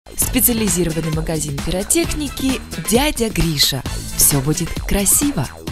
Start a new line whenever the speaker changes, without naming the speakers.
Специализированный магазин пиротехники «Дядя Гриша». Все будет красиво!